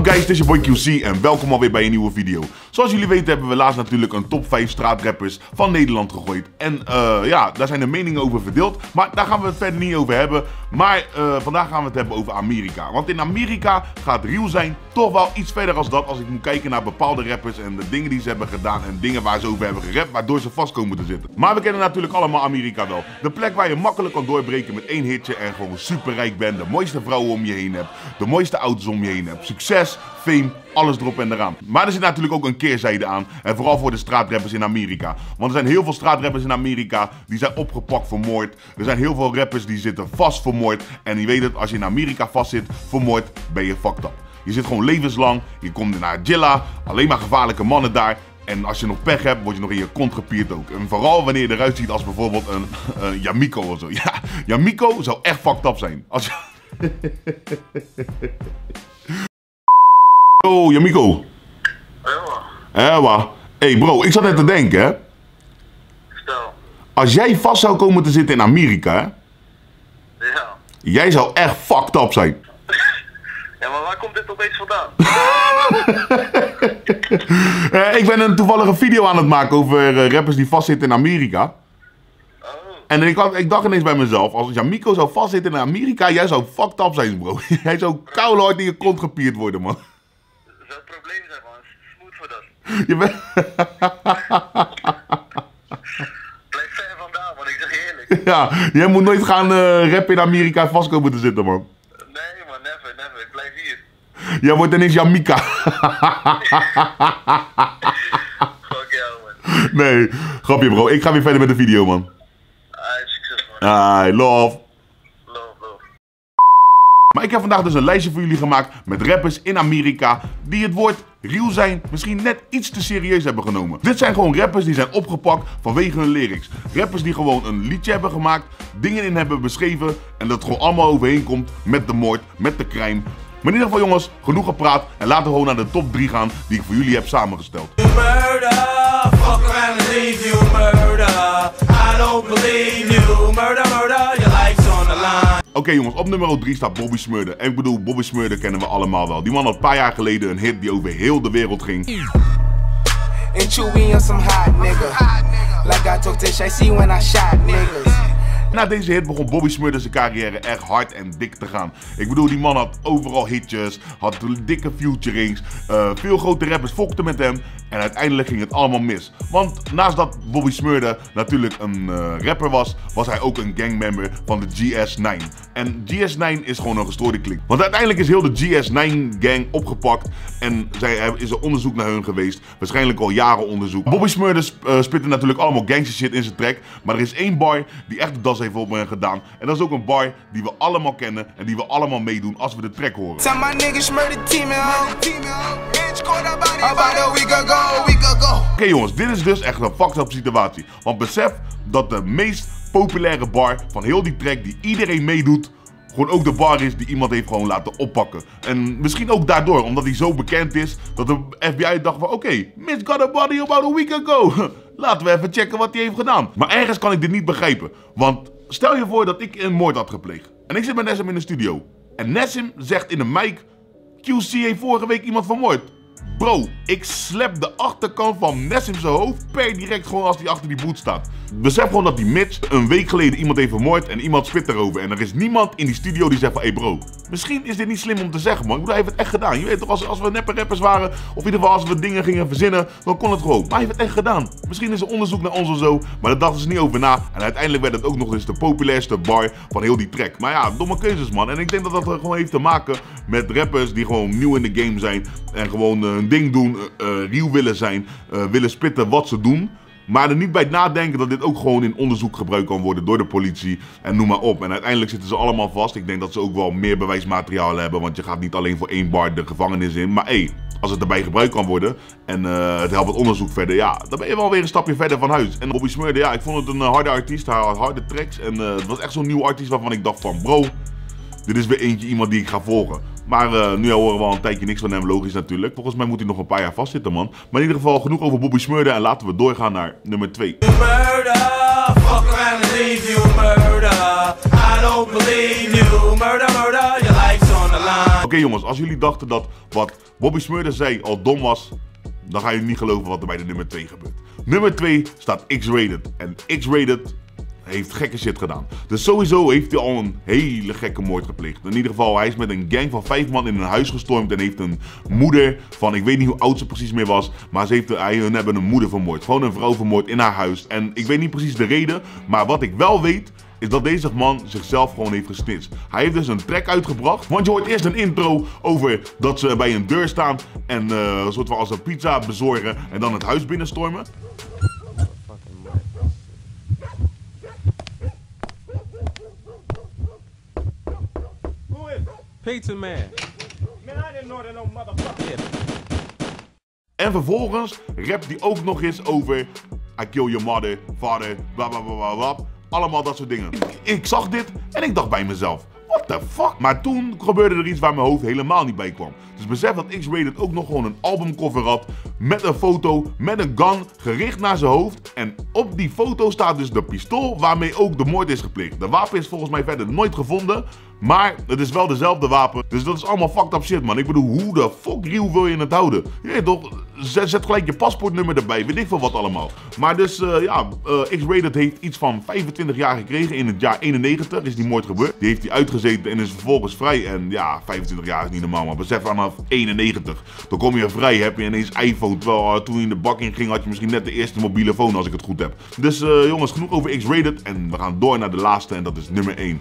up guys, het is je boy QC en welkom alweer bij een nieuwe video. Zoals jullie weten hebben we laatst natuurlijk een top 5 straatrappers van Nederland gegooid. En ja, daar zijn de meningen over verdeeld, maar daar gaan we het verder niet over hebben. Maar vandaag gaan we het hebben over Amerika. Want in Amerika gaat Real zijn toch wel iets verder als dat, als ik moet kijken naar bepaalde rappers en de dingen die ze hebben gedaan en dingen waar ze over hebben gerapt, waardoor ze vast komen te zitten. Maar we kennen natuurlijk allemaal Amerika wel. De plek waar je makkelijk kan doorbreken met één hitje en gewoon superrijk bent, de mooiste vrouwen om je heen hebt, de mooiste auto's om je heen hebt, succes, fame, alles erop en eraan. Maar er zit natuurlijk ook een keerzijde aan. En vooral voor de straatrappers in Amerika. Want er zijn heel veel straatrappers in Amerika die zijn opgepakt voor moord. Er zijn heel veel rappers die zitten vast voor moord. En je weet het, als je in Amerika vastzit voor moord, ben je fucked up. Je zit gewoon levenslang, je komt naar Jilla, alleen maar gevaarlijke mannen daar. En als je nog pech hebt, word je nog in je kont gepierd ook. En vooral wanneer je eruit ziet als bijvoorbeeld een Yamiko of zo. Ja, Yamiko zou echt fucked up zijn. Als je... Yo, Yamiko. Ewa. Hey bro, ik zat net te denken, hè. Stel. Als jij vast zou komen te zitten in Amerika, hè. Ja. Jij zou echt fucked up zijn. Ja, maar waar komt dit opeens vandaan? Ik ben een toevallige video aan het maken over rappers die vastzitten in Amerika. Oh. En ik dacht ineens bij mezelf, als Yamiko zou vastzitten in Amerika, jij zou fucked up zijn, bro. Jij zou koude in je kont gepierd worden, man. Zou het probleem zijn, man. Smooth voor dat. Je bent... Blijf ver vandaan, man. Ik zeg je eerlijk. Ja, jij moet nooit gaan rappen in Amerika en vast komen te zitten, man. Nee, man. Never, never. Ik blijf hier. Jij wordt ineens Yamika. Fuck jou, man. Nee, grapje, bro. Ik ga weer verder met de video, man. Succes, man. Love. Love. Maar ik heb vandaag dus een lijstje voor jullie gemaakt met rappers in Amerika die het woord real zijn misschien net iets te serieus hebben genomen. Dit zijn gewoon rappers die zijn opgepakt vanwege hun lyrics. Rappers die gewoon een liedje hebben gemaakt, dingen in hebben beschreven en dat gewoon allemaal overheen komt met de moord, met de crime. Maar in ieder geval jongens, genoeg gepraat en laten we gewoon naar de top 3 gaan die ik voor jullie heb samengesteld. Oké jongens, op nummer 3 staat Bobby Shmurda. En ik bedoel, Bobby Shmurda kennen we allemaal wel. Die man had een paar jaar geleden een hit die over heel de wereld ging. Na deze hit begon Bobby Shmurda zijn carrière echt hard en dik te gaan. Ik bedoel, die man had overal hitjes, had dikke featurings, veel grote rappers volgden met hem en uiteindelijk ging het allemaal mis. Want naast dat Bobby Shmurda natuurlijk een rapper was, was hij ook een gangmember van de GS9. En GS9 is gewoon een gestoorde klik. Want uiteindelijk is heel de GS9 gang opgepakt en is er onderzoek naar hun geweest. Waarschijnlijk al jaren onderzoek. Bobby Shmurda spitte natuurlijk allemaal gangster shit in zijn track, maar er is één bar die echt de das heeft op me gedaan. En dat is ook een bar die we allemaal kennen en die we allemaal meedoen als we de track horen. Oké jongens, dit is dus echt een fucked up situatie. Want besef dat de meest populaire bar van heel die track die iedereen meedoet, gewoon ook de bar is die iemand heeft gewoon laten oppakken. En misschien ook daardoor, omdat hij zo bekend is, dat de FBI dacht van oké, Mitch got a body about a week ago. Laten we even checken wat hij heeft gedaan. Maar ergens kan ik dit niet begrijpen. Want stel je voor dat ik een moord had gepleegd. En ik zit met Nessim in de studio. En Nessim zegt in de mic, QC heeft vorige week iemand vermoord. Bro, ik slap de achterkant van Nessim zijn hoofd per direct gewoon als hij achter die boot staat. Besef gewoon dat die Mitch een week geleden iemand heeft vermoord en iemand spit erover. En er is niemand in die studio die zegt van, hey bro, misschien is dit niet slim om te zeggen man. Ik bedoel, hij heeft het echt gedaan. Je weet toch, als we neppe rappers waren, of in ieder geval als we dingen gingen verzinnen, dan kon het gewoon. Maar hij heeft het echt gedaan. Misschien is er onderzoek naar ons of zo, maar daar dachten ze niet over na. En uiteindelijk werd het ook nog eens de populairste bar van heel die track. Maar ja, domme keuzes man. En ik denk dat dat gewoon heeft te maken met rappers die gewoon nieuw in de game zijn en gewoon hun ding doen, real willen zijn, willen spitten wat ze doen. Maar er niet bij nadenken dat dit ook gewoon in onderzoek gebruikt kan worden door de politie en noem maar op. En uiteindelijk zitten ze allemaal vast. Ik denk dat ze ook wel meer bewijsmateriaal hebben, want je gaat niet alleen voor één bar de gevangenis in. Maar hey, als het erbij gebruikt kan worden en het helpt het onderzoek verder, ja, dan ben je wel weer een stapje verder van huis. En Bobby Shmurda, ja, ik vond het een harde artiest, hij had harde tracks en het was echt zo'n nieuw artiest waarvan ik dacht van bro, dit is weer iemand die ik ga volgen. Maar nu horen we al een tijdje niks van hem, logisch natuurlijk. Volgens mij moet hij nog een paar jaar vastzitten, man. Maar in ieder geval genoeg over Bobby Shmurda en laten we doorgaan naar nummer 2. Oké jongens, als jullie dachten dat wat Bobby Shmurda zei al dom was, dan gaan jullie niet geloven wat er bij de nummer 2 gebeurt. Nummer 2 staat X-Rated. En X-Rated heeft gekke shit gedaan. Dus sowieso heeft hij al een hele gekke moord gepleegd. In ieder geval, hij is met een gang van 5 man in een huis gestormd en heeft een moeder van, ik weet niet hoe oud ze precies meer was, maar hun hebben een moeder vermoord. Gewoon een vrouw vermoord in haar huis. En ik weet niet precies de reden, maar wat ik wel weet, is dat deze man zichzelf gewoon heeft gesnitcht. Hij heeft dus een track uitgebracht. Want je hoort eerst een intro over dat ze bij een deur staan en een soort van als een pizza bezorgen en dan het huis binnenstormen. Pizza man. Man, I didn't order no motherfucker. En vervolgens rapt hij ook nog eens over I kill your mother, father, bla bla bla bla. Allemaal dat soort dingen. Ik zag dit en ik dacht bij mezelf, what the fuck? Maar toen gebeurde er iets waar mijn hoofd helemaal niet bij kwam. Dus besef dat X-Rated ook nog gewoon een albumcover had met een foto, met een gun, gericht naar zijn hoofd. En op die foto staat dus de pistool waarmee ook de moord is gepleegd. De wapen is volgens mij verder nooit gevonden, maar het is wel dezelfde wapen. Dus dat is allemaal fucked up shit, man. Ik bedoel, hoe de fuck real wil je het houden? Je weet toch, zet gelijk je paspoortnummer erbij, weet ik veel wat allemaal. Maar dus, X-Rated heeft iets van 25 jaar gekregen. In het jaar 91 is die moord gebeurd. Die heeft hij uitgezeten en is vervolgens vrij. En ja, 25 jaar is niet normaal, maar besef vanaf 91. Dan kom je vrij, heb je ineens iPhone. Terwijl toen je in de bak in ging, had je misschien net de eerste mobiele phone, als ik het goed heb. Dus jongens, genoeg over X-Rated. En we gaan door naar de laatste en dat is nummer 1.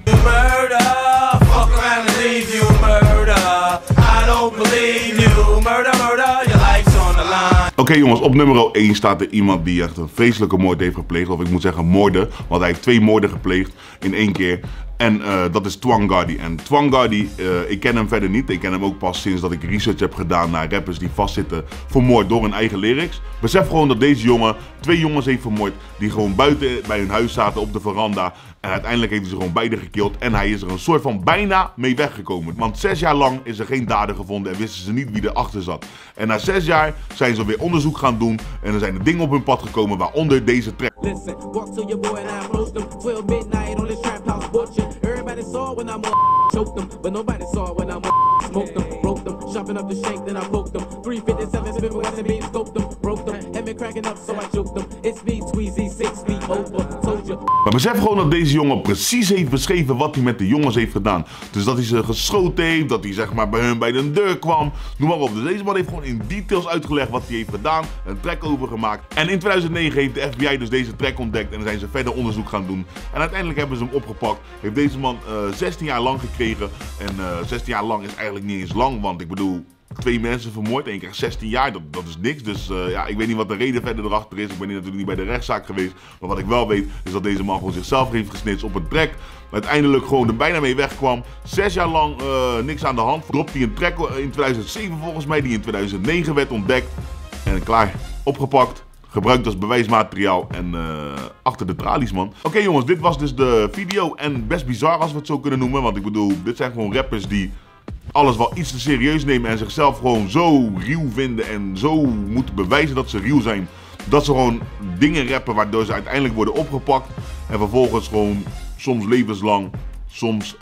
Fuck around and leave you murder. I don't believe you. Murder, murder, your life's on the line. Oké jongens, op nummer 1 staat er iemand die echt een vreselijke moord heeft gepleegd. Of ik moet zeggen moorden, want hij heeft 2 moorden gepleegd in 1 keer. En dat is Twang Gardy. En Twang Gardy, ik ken hem verder niet. Ik ken hem ook pas sinds dat ik research heb gedaan naar rappers die vastzitten vermoord door hun eigen lyrics. Besef gewoon dat deze jongen 2 jongens heeft vermoord die gewoon buiten bij hun huis zaten op de veranda. En uiteindelijk heeft hij ze gewoon beide gekild. En hij is er een soort van bijna mee weggekomen. Want 6 jaar lang is er geen dader gevonden en wisten ze niet wie erachter zat. En na 6 jaar zijn ze weer onderzoek gaan doen. En er zijn er dingen op hun pad gekomen, waaronder deze track. Listen, walk to your boy and I approached him. 12 midnight on this trap house butcher. Everybody saw when I'm choked them, but nobody saw when I'm smoked them, broke them, chopping up the shank, then I poked them. 357 spin with Weston beat, scoped them, broke them, had me cracking up, so I choked them. It's me, Tweezy, 6 feet over, told you. Maar besef gewoon dat deze jongen precies heeft beschreven wat hij met de jongens heeft gedaan. Dus dat hij ze geschoten heeft, dat hij zeg maar bij hun bij de deur kwam, noem maar op. Dus deze man heeft gewoon in details uitgelegd wat hij heeft gedaan, een track over gemaakt. En in 2009 heeft de FBI dus deze track ontdekt en zijn ze verder onderzoek gaan doen. En uiteindelijk hebben ze hem opgepakt. Heeft deze man 16 jaar lang gekregen. En 16 jaar lang is eigenlijk niet eens lang, want ik bedoel, 2 mensen vermoord en je krijgt 16 jaar, dat is niks. Dus ja, ik weet niet wat de reden verder erachter is. Ik ben natuurlijk niet bij de rechtszaak geweest. Maar wat ik wel weet, is dat deze man gewoon zichzelf heeft gesnitcht op een track. Uiteindelijk gewoon er bijna mee wegkwam. 6 jaar lang niks aan de hand. Dropt hij een track in 2007 volgens mij, die in 2009 werd ontdekt. En klaar, opgepakt. Gebruikt als bewijsmateriaal en achter de tralies, man. Oké, jongens, dit was dus de video. En best bizar als we het zo kunnen noemen. Want ik bedoel, dit zijn gewoon rappers die alles wel iets te serieus nemen. En zichzelf gewoon zo real vinden. En zo moeten bewijzen dat ze real zijn. Dat ze gewoon dingen rappen waardoor ze uiteindelijk worden opgepakt. En vervolgens gewoon soms levenslang. Soms,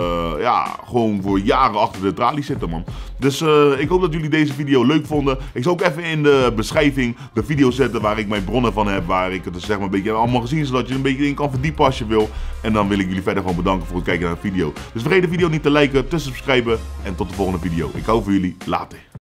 ja, gewoon voor jaren achter de tralies zitten, man. Dus ik hoop dat jullie deze video leuk vonden. Ik zal ook even in de beschrijving de video zetten waar ik mijn bronnen van heb. Waar ik het dus zeg maar een beetje allemaal gezien, zodat je er een beetje in kan verdiepen als je wil. En dan wil ik jullie verder gewoon bedanken voor het kijken naar de video. Dus vergeet de video niet te liken, te subscriben. En tot de volgende video. Ik hou van jullie. Later.